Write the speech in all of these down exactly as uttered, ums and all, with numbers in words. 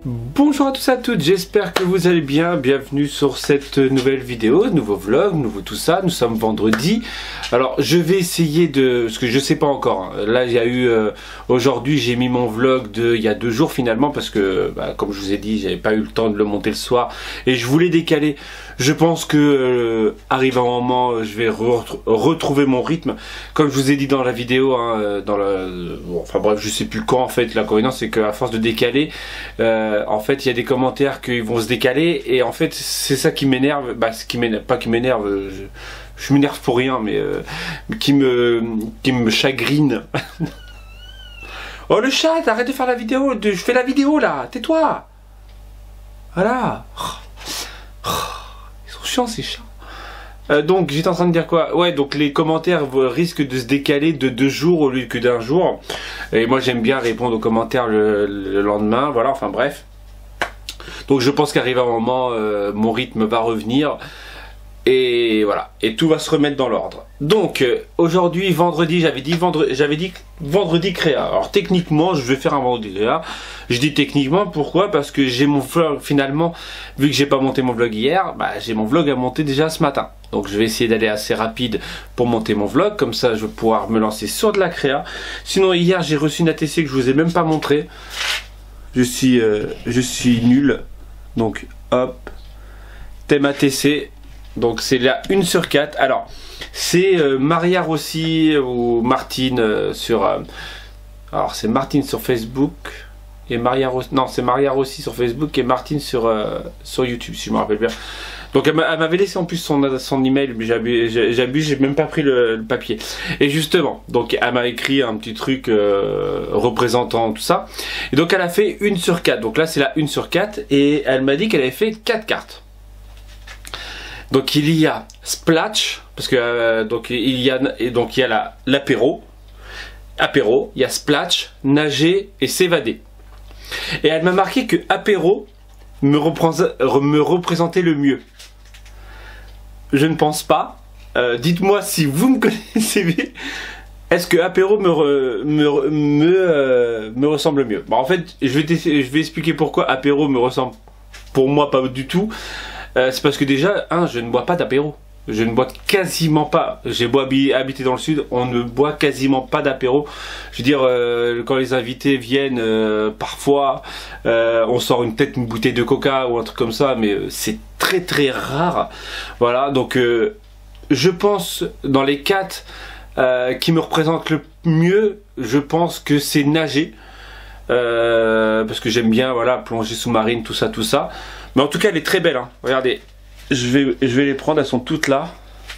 Bonjour à tous et à toutes, j'espère que vous allez bien, bienvenue sur cette nouvelle vidéo, nouveau vlog, nouveau tout ça, nous sommes vendredi. Alors je vais essayer de, parce que je sais pas encore, hein. Là il y a eu, euh, aujourd'hui j'ai mis mon vlog de il y a deux jours finalement, parce que bah, comme je vous ai dit, j'avais pas eu le temps de le monter le soir, et je voulais décaler. Je pense que euh, arrive un moment, je vais re retrouver mon rythme, comme je vous ai dit dans la vidéo, hein, dans la, bon, enfin bref, je sais plus quand en fait, l'inconvénient c'est qu'à force de décaler, euh, en fait il y a des commentaires qui vont se décaler, et en fait c'est ça qui m'énerve, bah ce qui m'énerve, pas qui m'énerve, je, je m'énerve pour rien, mais euh, qui me qui me chagrine. Oh le chat, arrête de faire la vidéo, de, je fais la vidéo là, tais-toi. Voilà. Ils sont chiants ces chats. Euh, donc j'étais en train de dire quoi? Ouais, donc les commentaires risquent de se décaler de deux jours au lieu que d'un jour. Et moi j'aime bien répondre aux commentaires le, le lendemain, voilà, enfin bref. Donc je pense qu'arrive un moment, euh, mon rythme va revenir. Et voilà, et tout va se remettre dans l'ordre. Donc euh, aujourd'hui, vendredi, j'avais dit, vendre, j'avais dit vendredi créa. Alors techniquement, je vais faire un vendredi créa. Je dis techniquement, pourquoi? Parce que j'ai mon vlog finalement, vu que j'ai pas monté mon vlog hier, bah, j'ai mon vlog à monter déjà ce matin. Donc je vais essayer d'aller assez rapide pour monter mon vlog, comme ça je vais pouvoir me lancer sur de la créa. Sinon hier j'ai reçu une A T C que je vous ai même pas montré. Je suis, euh, je suis nul. Donc hop, thème A T C. Donc c'est la une sur quatre. Alors c'est euh, Maria Rossi ou Martine euh, sur euh, alors c'est Martine sur Facebook et Maria Rossi, non c'est Maria Rossi sur Facebook et Martine sur euh, sur YouTube si je me rappelle bien. Donc elle m'avait laissé en plus son, son email, mais j'abuse, j'ai même pas pris le, le papier. Et justement, donc elle m'a écrit un petit truc euh, représentant tout ça. Et donc elle a fait une sur quatre. Donc là c'est la une sur quatre et elle m'a dit qu'elle avait fait quatre cartes. Donc il y a Splash, parce que euh, donc il y a et donc il y a la l'apéro, apéro, il y a Splash, nager et s'évader. Et elle m'a marqué que apéro me, me représentait le mieux. Je ne pense pas. Euh, Dites-moi si vous me connaissez. Est-ce que apéro me re, me me, euh, me ressemble mieux? Bon, en fait, je vais je vais expliquer pourquoi apéro me ressemble pour moi pas du tout. Euh, c'est parce que déjà, hein, je ne bois pas d'apéro. Je ne bois quasiment pas. J'ai beau habiter dans le sud, on ne boit quasiment pas d'apéro. Je veux dire, euh, quand les invités viennent, euh, parfois, euh, on sort une tête, une bouteille de coca ou un truc comme ça, mais euh, c'est très très rare. Voilà, donc euh, je pense, dans les quatre euh, qui me représentent le mieux, je pense que c'est nager. Euh, parce que j'aime bien, voilà, plongée sous-marine, tout ça, tout ça. Mais en tout cas, elle est très belle, hein. Regardez, je vais, je vais les prendre, elles sont toutes là.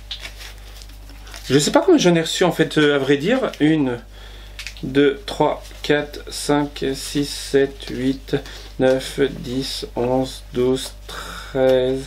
Je sais pas combien j'en ai reçu en fait, euh, à vrai dire. une, deux, trois, quatre, cinq, six, sept, huit, neuf, dix, onze, douze, treize,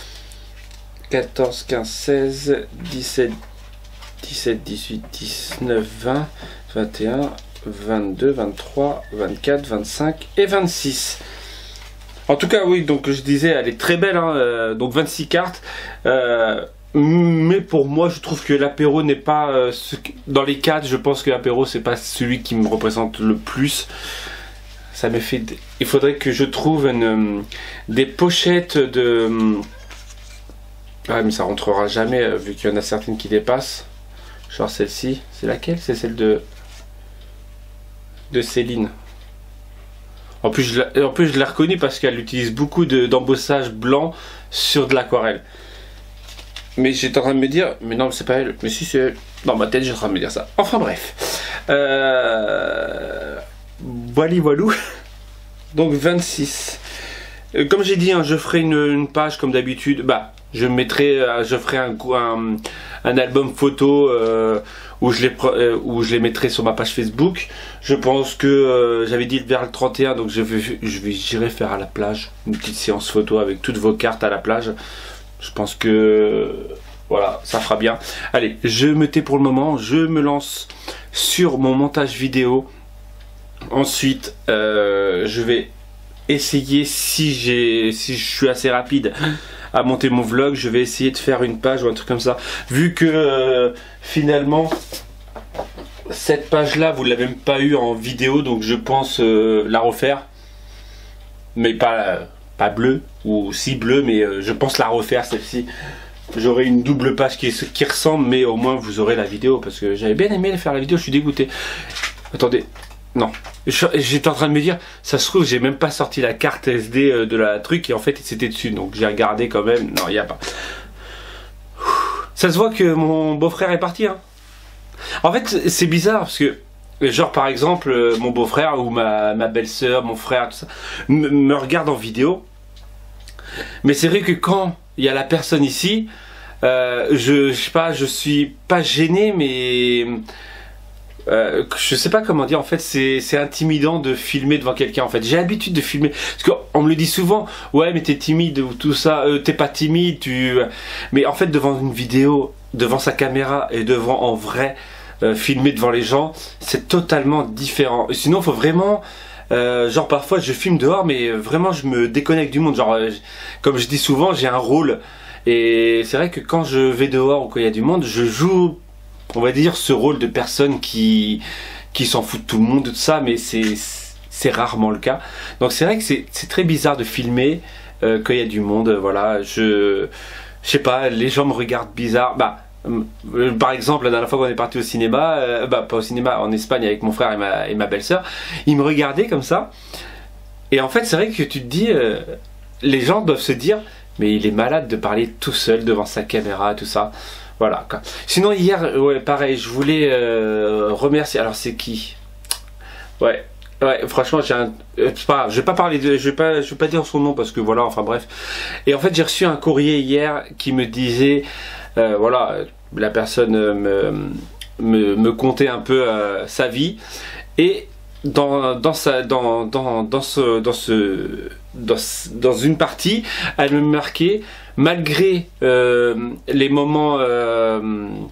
quatorze, quinze, seize, dix-sept, dix-sept, dix-huit, dix-neuf, vingt, vingt et un, vingt-deux, vingt-trois, vingt-quatre, vingt-cinq et vingt-six. En tout cas, oui, donc je disais, elle est très belle, hein, euh, donc vingt-six cartes. Euh, mais pour moi, je trouve que l'apéro n'est pas... Euh, ce que, dans les quatre, je pense que l'apéro, c'est pas celui qui me représente le plus. Ça me fait... Il faudrait que je trouve une, des pochettes de... Ah, mais ça rentrera jamais, vu qu'il y en a certaines qui dépassent. Genre celle-ci. C'est laquelle? C'est celle de... de Céline. En plus, je l'ai, en plus, je l'ai reconnue parce qu'elle utilise beaucoup d'embossage blanc sur de l'aquarelle. Mais j'étais en train de me dire, mais non, c'est pas elle. Mais si, c'est elle. Dans ma tête, j'étais en train de me dire ça. Enfin, bref. Euh... Voili voilou. Donc, vingt-six. Euh, comme j'ai dit, hein, je ferai une, une page comme d'habitude. Bah, je mettrai, euh, je ferai un, un, un album photo euh, où, je les, euh, où je les mettrai sur ma page Facebook. Je pense que euh, j'avais dit vers le trente et un, donc je vais, je vais, j'irai faire à la plage une petite séance photo avec toutes vos cartes à la plage. Je pense que euh, voilà, ça fera bien. Allez, je me tais pour le moment, je me lance sur mon montage vidéo. Ensuite, euh, je vais essayer, si j'ai, si je suis assez rapide à monter mon vlog, je vais essayer de faire une page ou un truc comme ça. Vu que euh, finalement cette page là vous l'avez même pas eu en vidéo, donc je pense euh, la refaire. mais pas, pas bleue, ou si bleue, mais euh, je pense la refaire celle-ci. J'aurai une double page qui, qui ressemble, mais au moins vous aurez la vidéo, parce que j'avais bien aimé faire la vidéo, je suis dégoûté. Attendez, non, j'étais en train de me dire, ça se trouve, j'ai même pas sorti la carte S D de la truc, et en fait c'était dessus, donc j'ai regardé quand même, non, il n'y a pas. Ça se voit que mon beau-frère est parti, hein. En fait, c'est bizarre, parce que, genre par exemple, mon beau-frère ou ma, ma belle-sœur, mon frère, tout ça, me regarde en vidéo, mais c'est vrai que quand il y a la personne ici, euh, je, je sais pas, je suis pas gêné, mais euh, je sais pas comment dire. En fait, c'est intimidant de filmer devant quelqu'un. En fait, j'ai l'habitude de filmer parce qu'on me le dit souvent. Ouais, mais t'es timide ou tout ça. Euh, t'es pas timide, tu. Mais en fait, devant une vidéo, devant sa caméra et devant en vrai euh, filmer devant les gens, c'est totalement différent. Sinon, faut vraiment. Euh, genre parfois je filme dehors, mais vraiment je me déconnecte du monde. Genre euh, comme je dis souvent, j'ai un rôle, et c'est vrai que quand je vais dehors ou quand il y a du monde, je joue, on va dire, ce rôle de personne qui qui s'en fout de tout le monde, tout ça, mais c'est c'est rarement le cas. Donc c'est vrai que c'est très bizarre de filmer euh, quand il y a du monde. Voilà, je je sais pas, les gens me regardent bizarre. Bah Euh, par exemple, la dernière fois qu'on est parti au cinéma, euh, bah pas au cinéma, en Espagne avec mon frère et ma, et ma belle-sœur, ils me regardaient comme ça. Et en fait, c'est vrai que tu te dis, euh, les gens doivent se dire, mais il est malade de parler tout seul devant sa caméra, tout ça. Voilà, quoi. Sinon, hier, ouais, pareil, je voulais euh, remercier. Alors, c'est qui? Ouais. Ouais, franchement, j'ai un. Euh, c'est pas grave, je vais pas parler de. Je vais pas, je vais pas dire son nom parce que voilà, enfin bref. Et en fait, j'ai reçu un courrier hier qui me disait. Euh, voilà, la personne me, me, me contait un peu euh, sa vie, et dans, dans, sa, dans, dans, dans, ce, dans, ce, dans, dans une partie, elle me marquait, malgré euh, les moments euh,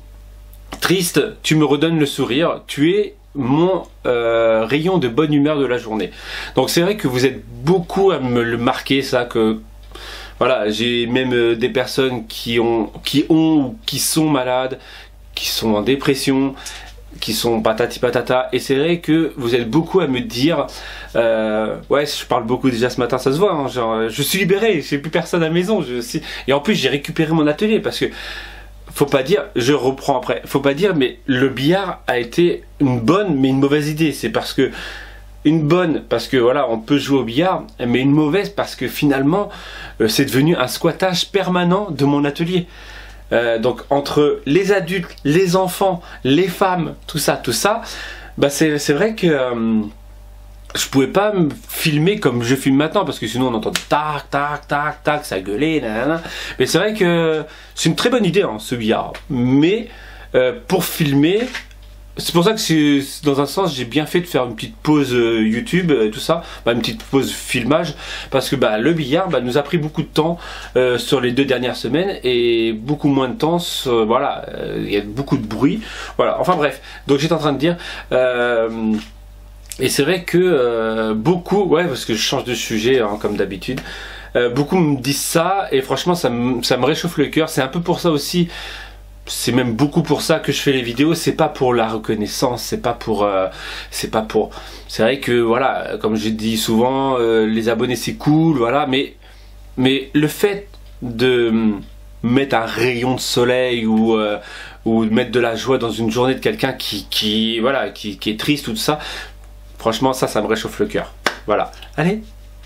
tristes, tu me redonnes le sourire, tu es mon euh, rayon de bonne humeur de la journée. Donc c'est vrai que vous êtes beaucoup à me le marquer, ça, que voilà, j'ai même euh, des personnes qui ont, qui ont ou qui sont malades, qui sont en dépression, qui sont patati patata, et c'est vrai que vous êtes beaucoup à me dire, euh, ouais, je parle beaucoup déjà ce matin, ça se voit, hein, genre, je suis libéré, j'ai plus personne à la maison, je sais, et en plus j'ai récupéré mon atelier, parce que faut pas dire, je reprends après, faut pas dire, mais le billard a été une bonne mais une mauvaise idée, c'est parce que une bonne parce que voilà, on peut jouer au billard, mais une mauvaise parce que finalement euh, c'est devenu un squattage permanent de mon atelier. Euh, donc entre les adultes, les enfants, les femmes, tout ça, tout ça, bah c'est vrai que euh, je pouvais pas me filmer comme je filme maintenant, parce que sinon on entend tac tac tac tac, ça gueulait, nanana. Mais c'est vrai que c'est une très bonne idée, hein, ce billard, mais euh, pour filmer, c'est pour ça que dans un sens j'ai bien fait de faire une petite pause euh, YouTube et tout ça, bah, une petite pause filmage, parce que bah, le billard bah, nous a pris beaucoup de temps euh, sur les deux dernières semaines, et beaucoup moins de temps, euh, voilà, il euh, y a beaucoup de bruit, voilà, enfin bref, donc j'étais en train de dire, euh, et c'est vrai que euh, beaucoup, ouais, parce que je change de sujet hein, comme d'habitude, euh, beaucoup me disent ça, et franchement ça me, ça me réchauffe le cœur, c'est un peu pour ça aussi. C'est même beaucoup pour ça que je fais les vidéos, c'est pas pour la reconnaissance, c'est pas pour euh, c'est pas pour c'est vrai que voilà, comme je dis souvent, euh, les abonnés c'est cool, voilà, mais mais le fait de mettre un rayon de soleil ou euh, ou de mettre de la joie dans une journée de quelqu'un qui qui voilà, qui, qui est triste ou tout ça, franchement ça ça me réchauffe le cœur. Voilà. Allez.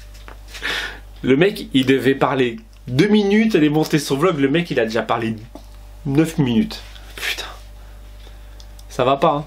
Le mec, il devait parler deux minutes, aller monter son vlog, le mec il a déjà parlé neuf minutes. Putain. Ça va pas, hein.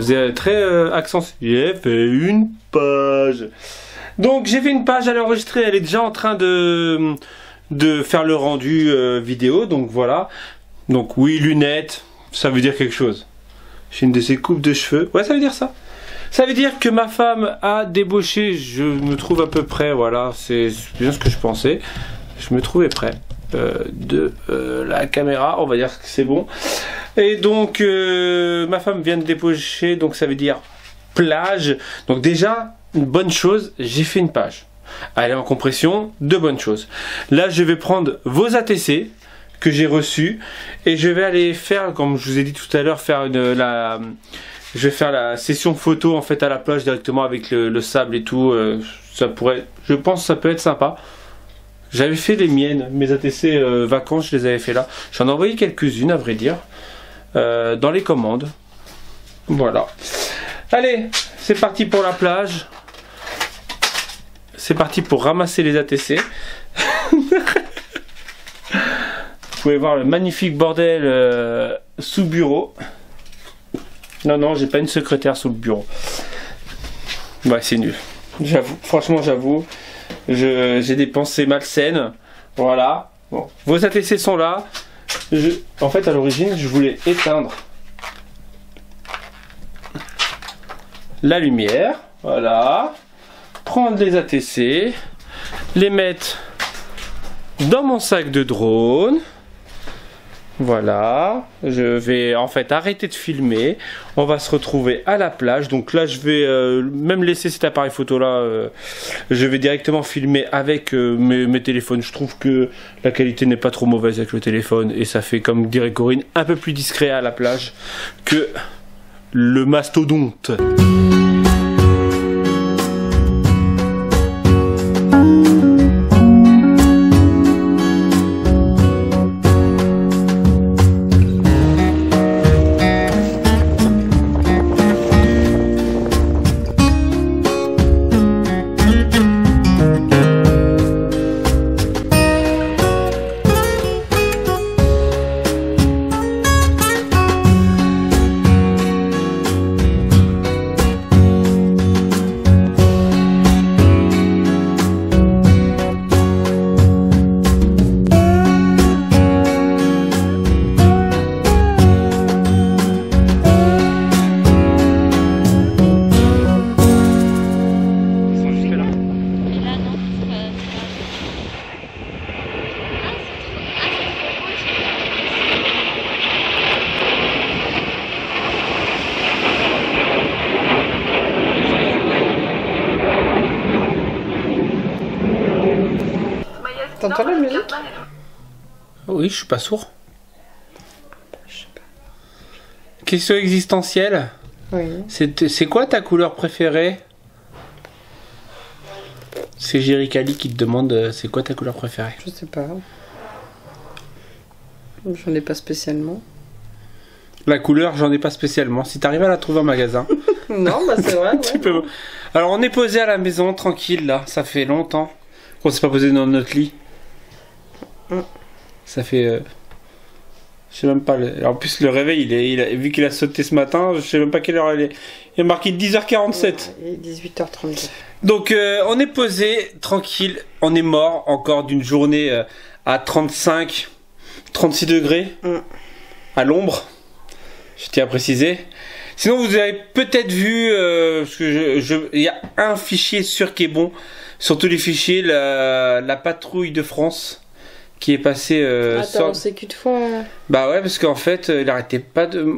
faisait très euh, accent. J'ai fait une page. Donc j'ai fait une page, elle est enregistrée, elle est déjà en train de, de faire le rendu euh, vidéo. Donc voilà. Donc oui, lunettes, ça veut dire quelque chose. J'ai une de ces coupes de cheveux. Ouais, ça veut dire ça. Ça veut dire que ma femme a débauché. Je me trouve à peu près, voilà, c'est bien ce que je pensais. Je me trouvais prêt euh, de euh, la caméra, on va dire que c'est bon. Et donc, euh, ma femme vient de débaucher, donc ça veut dire plage. Donc déjà, une bonne chose, j'ai fait une page. Elle est en compression, deux bonnes choses. Là, je vais prendre vos A T C que j'ai reçus et je vais aller faire, comme je vous ai dit tout à l'heure, faire une, la, je vais faire la session photo en fait à la plage directement avec le, le sable et tout. Euh, ça pourrait, je pense que ça peut être sympa. J'avais fait les miennes, mes A T C euh, vacances, je les avais fait là. J'en ai envoyé quelques-unes à vrai dire, euh, dans les commandes. Voilà. Allez, c'est parti pour la plage. C'est parti pour ramasser les A T C. Vous pouvez voir le magnifique bordel euh, sous bureau. Non, non, j'ai pas une secrétaire sous le bureau. Ouais, c'est nul. J'avoue, franchement, j'avoue. J'ai des pensées malsaines. Voilà. Bon. Vos A T C sont là. Je, en fait, à l'origine, je voulais éteindre la lumière. Voilà. Prendre les A T C. Les mettre dans mon sac de drone. Voilà, je vais en fait arrêter de filmer. On va se retrouver à la plage. Donc là, je vais euh, même laisser cet appareil photo là. Euh, je vais directement filmer avec euh, mes, mes téléphones. Je trouve que la qualité n'est pas trop mauvaise avec le téléphone et ça fait, comme dirait Corinne, un peu plus discret à la plage que le mastodonte. T'entends la musique? Oui, je suis pas sourd. Question existentielle. Oui. C'est quoi ta couleur préférée? C'est Jerry-Cali qui te demande euh, c'est quoi ta couleur préférée? Je sais pas. J'en ai pas spécialement. La couleur, j'en ai pas spécialement. Si t'arrives à la trouver en magasin. Non, bah c'est vrai. Tu Ouais. peux... Alors on est posé à la maison, tranquille là. Ça fait longtemps qu'on s'est pas posé dans notre lit. Mm. Ça Ça fait... Euh... Je sais même pas... Le... En plus le réveil, il est... Il a... vu qu'il a sauté ce matin, je sais même pas quelle heure il est. Il est marqué dix heures quarante-sept. Il est dix-huit heures trente-deux. Donc euh, on est posé, tranquille. On est mort encore d'une journée euh, à trente-cinq, trente-six degrés. Mm. À l'ombre. Je tiens à préciser. Sinon vous avez peut-être vu, euh, parce que je, je, il y a un fichier sûr qui est bon, sur tous les fichiers, la, la patrouille de France, qui est passée... Euh, Attends, sans... c'est qu'une fois... Bah ouais, parce qu'en fait, il arrêtait pas de...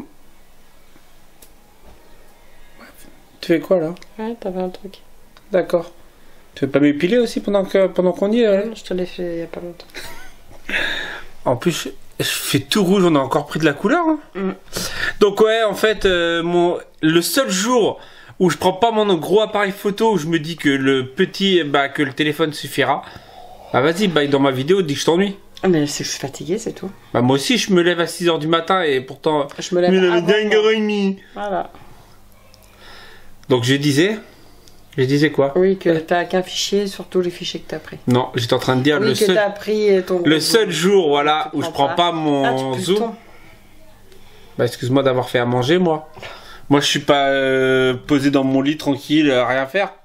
Tu fais quoi là? Ouais, t'avais un truc. D'accord. Tu veux pas m'épiler aussi pendant que pendant qu'on y est là? Non, je te l'ai fait il y a pas longtemps. En plus, je fais tout rouge, on a encore pris de la couleur. Hein. Mm. Donc ouais, en fait, euh, mon, le seul jour où je prends pas mon gros appareil photo, où je me dis que le petit, bah, que le téléphone suffira, bah vas-y, bah, dans ma vidéo, dis que je t'ennuie. Mais c'est que je suis fatiguée, c'est tout. Bah moi aussi, je me lève à six heures du matin et pourtant... Je me lève Mais il avait avant dingue moi. heure et demie. Voilà. Donc je disais... Je disais quoi? Oui, que t'as qu'un fichier sur tous les fichiers que t'as pris. Non, j'étais en train de dire Oui, le que seul... t'as pris ton... Le seul jour, voilà, Tu où je prends prends pas. pas mon Ah, tu peux le zoom. ton. Bah excuse-moi d'avoir fait à manger, moi. Moi, je suis pas euh, posé dans mon lit tranquille, à rien faire.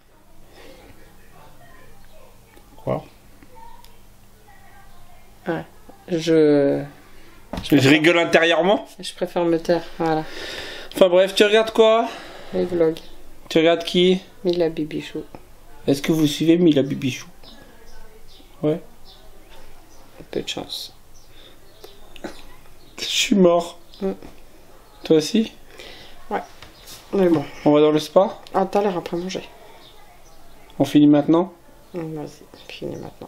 Quoi? Ouais. Je... Je, je rigole intérieurement. Je préfère me taire, voilà. Enfin bref, tu regardes quoi? Les vlogs. Tu regardes qui? Mila Bibichou. Est-ce que vous suivez Mila Bibichou? Ouais. Peu de chance. Je suis mort. Mm. Toi aussi? Ouais. Mais bon. On va dans le spa? Ah, t'as l'air après manger. On finit maintenant? Mm, Vas-y, finis maintenant.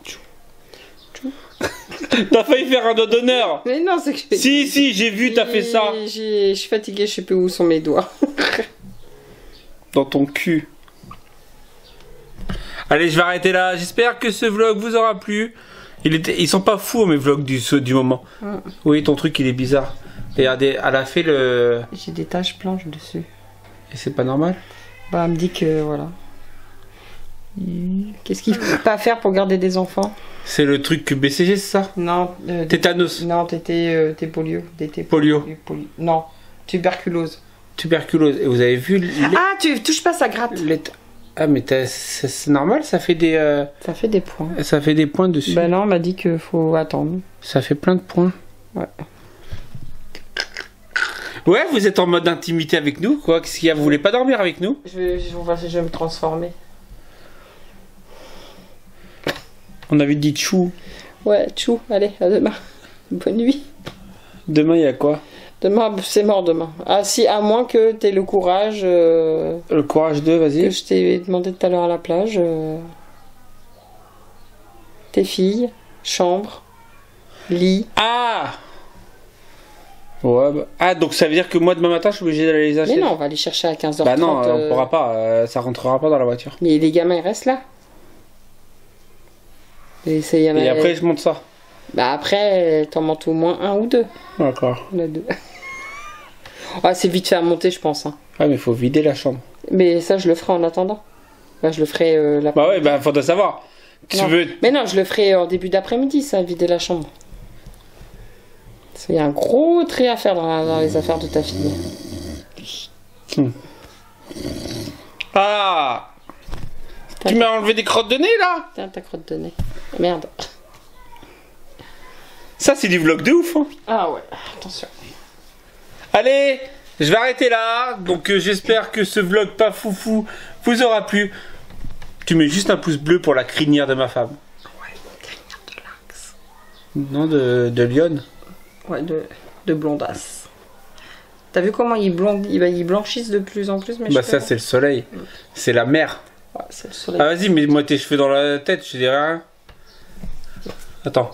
T'as failli faire un doigt d'honneur! Mais non, c'est que je... Si, si, j'ai vu, t'as fait ça! J'ai- Je suis fatiguée, je sais plus où sont mes doigts. Dans ton cul. Allez, je vais arrêter là. J'espère que ce vlog vous aura plu. Il était... Ils sont pas fous mes vlogs du, du moment. Mm. Oui, ton truc il est bizarre. Regardez, elle a fait le... J'ai des taches blanches dessus. Et c'est pas normal? Bah, elle me dit que voilà. Qu'est-ce qu'il faut pas faire pour garder des enfants? C'est le truc que B C G, c'est ça? Non. Euh, Tétanos. Non, t'étais euh, t'es polio. T'étais Polio. polio. Non, tuberculose. Tuberculose. Et vous avez vu les... Ah, tu touches pas, ça gratte. les- Ah mais t'as- c'est c'est normal, ça fait des... euh, Ça fait des points. Ça fait des points dessus. Bah non, on m'a dit qu'il faut attendre. Ça fait plein de points. Ouais. Ouais, vous êtes en mode intimité avec nous, quoi. Qu'est-ce qu'il y a? Vous voulez pas dormir avec nous? Je vais, je, on va- je vais me transformer. On avait dit chou. Ouais, tchou, allez, à demain. Bonne nuit. Demain, il y a quoi? Demain, c'est mort demain. Ah si, à moins que t'aies le courage euh, Le courage deux, que vas-y. je t'ai demandé tout à l'heure à la plage. euh, tes filles, chambre, lit. Ah Ouais, bah... Ah, donc ça veut dire que moi, demain matin, je suis obligé d'aller les acheter? Mais non, on va les chercher à quinze heures Bah trente. non, on euh, pourra pas. euh, ça rentrera pas dans la voiture. Mais les gamins, ils restent là. Et, c'est- y en a- Et après, je monte ça. Bah après, t'en montes au moins un ou deux. D'accord. On a deux. Ah, c'est vite fait à monter, je pense. Hein. Ah, mais faut vider la chambre. Mais ça, je le ferai en attendant. Bah, je le ferai euh, la... Bah ouais, bah faudrait savoir. Tu Non. veux... Mais non, je le ferai en début d'après-midi, ça, vider la chambre. Il y a un gros trait à faire dans, la- dans les affaires de ta fille. Ah Tu m'as enlevé des crottes de nez, là? Tiens, ta crotte de nez. Merde. Ça, c'est du vlog de ouf, hein. Ah ouais, attention. Allez, je vais arrêter là. Donc euh, j'espère que ce vlog pas foufou vous aura plu. Tu mets juste un pouce bleu pour la crinière de ma femme. Ouais, crinière de lynx. Non, de, de Lyon. Ouais, de, de blondasse. T'as vu comment ils, blond... ils, bah, ils blanchissent de plus en plus mes Bah cheveux, ça là c'est le soleil. C'est la mer. Ouais, c'est le soleil. Ah vas-y, mets-moi tes cheveux dans la tête, je dirais rien. Attends.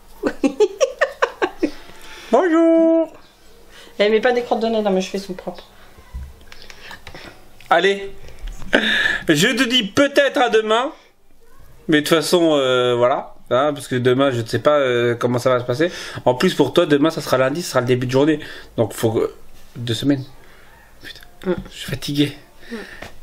Bonjour. Eh, mais pas des crottes de nez dans mes cheveux, ils sont propres. Allez. Je te dis peut-être à demain. Mais de toute façon, euh, voilà. Hein, parce que demain, je ne sais pas euh, comment ça va se passer. En plus, pour toi, demain, ça sera lundi, ça sera le début de journée. Donc, faut... Deux semaines. Putain. Mm. Je suis fatigué. Mm.